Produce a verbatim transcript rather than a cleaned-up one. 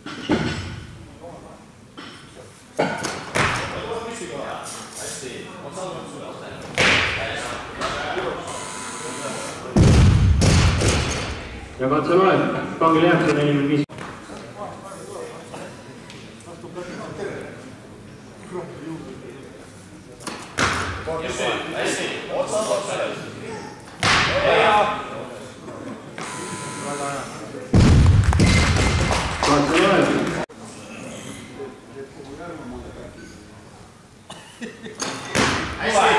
ja katse loeb, pangil jääb see nelikümmend viis. hästi, otsad otsad. Katse loeb. hästi.